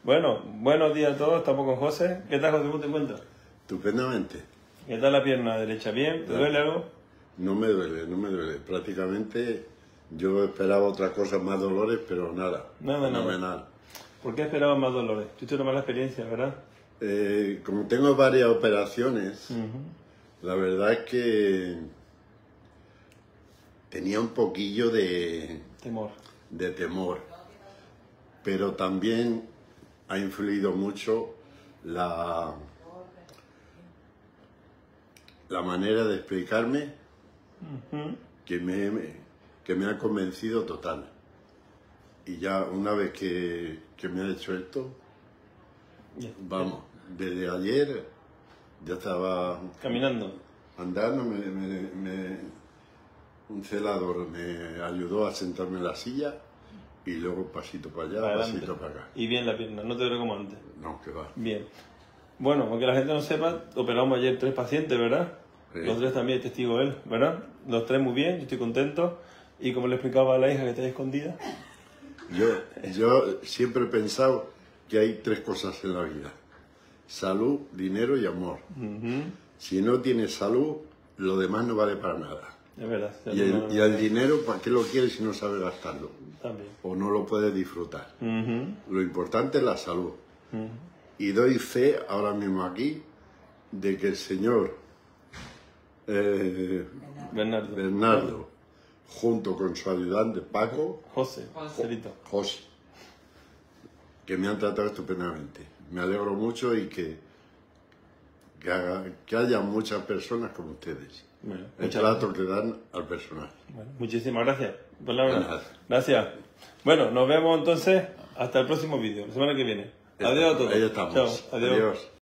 Bueno, buenos días a todos, estamos con José. ¿Qué tal, José? ¿Cómo te encuentras? Estupendamente. ¿Qué tal la pierna derecha? ¿Bien? ¿Te duele algo? No me duele. Prácticamente yo esperaba otra cosa, más dolores, pero nada. Nada. ¿Por qué esperabas más dolores? Tuviste una mala experiencia, ¿verdad? Como tengo varias operaciones, la verdad es que tenía un poquillo de temor. Pero también ha influido mucho la manera de explicarme que me ha convencido total. Y ya una vez que me ha hecho esto, vamos, desde ayer ya estaba caminando, andando, un celador me ayudó a sentarme en la silla y luego pasito para allá, pasito para acá. Y bien la pierna, no te duele como antes. No, que va. Bien. Bueno, aunque la gente no sepa, operamos ayer 3 pacientes, ¿verdad? Sí. Los 3 también, testigo él, ¿verdad? Los 3 muy bien, yo estoy contento. Y como le explicaba a la hija que está escondida. Yo siempre he pensado que hay 3 cosas en la vida: salud, dinero y amor. Si no tienes salud, lo demás no vale para nada. Es verdad. Y el dinero, ¿para qué lo quieres si no sabes gastarlo? También. O no lo puedes disfrutar. Lo importante es la salud. Y doy fe ahora mismo aquí de que el señor Bernardo, junto con su ayudante Paco, José, que me han tratado estupendamente. Me alegro mucho y que haya muchas personas como ustedes. Bueno, el trato que dan al personal. Bueno, muchísimas gracias. Gracias. Bueno, nos vemos entonces hasta el próximo vídeo, la semana que viene. Adiós a todos. Ahí estamos. Chao. Adiós.